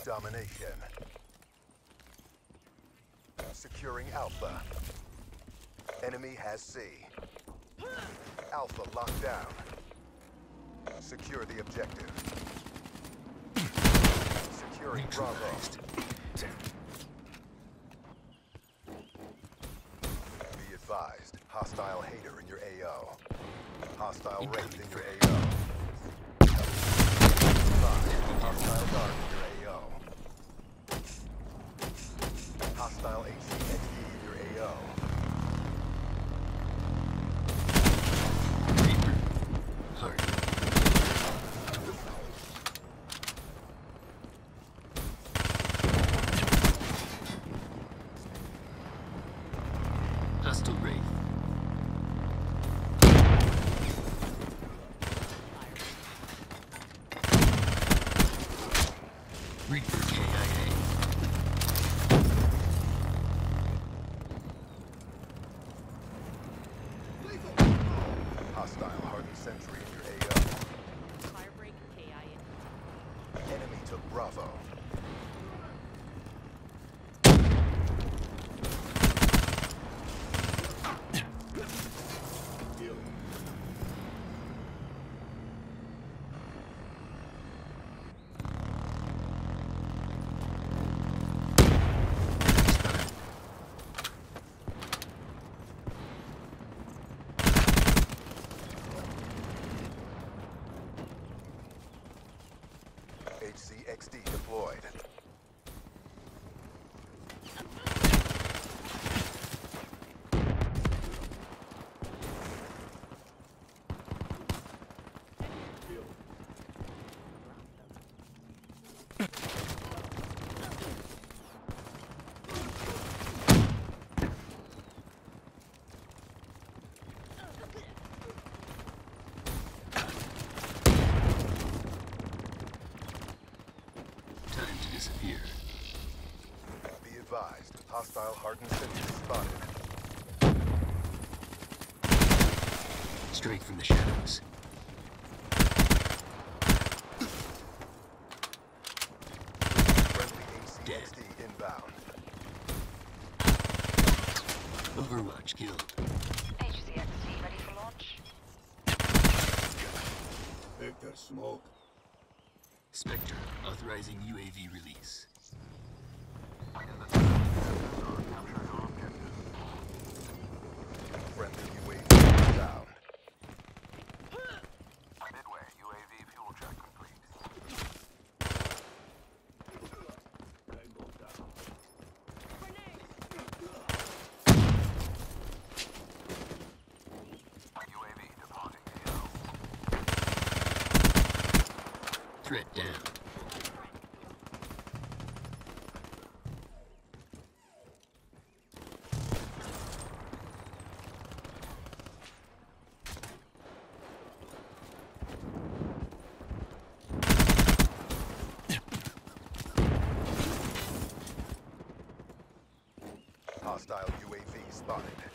Domination. Securing Alpha. Enemy has C. Alpha locked down. Secure the objective. Securing Bravo. Be advised, hostile Hater in your AO. Hostile Wraith in your AO. Hostile Guard in your AO. Hostile HCXD in your AO. Hard. Hostile Wraith. Reaper KIA. Hostile Hardened Sentry in your AO. Firebreak KIA. Enemy took Bravo. HCXD deployed. Time to disappear. Be advised, hostile Hardened Sentry spotted. Straight from the shadows. Friendly HCXD inbound. Overwatch killed. HCXD ready for launch. Victor smoke. Spectre authorizing UAV release. Friendly UAV down. Midway, UAV fuel check complete. UAV departing AO. Threat down. Hostile UAV spotted.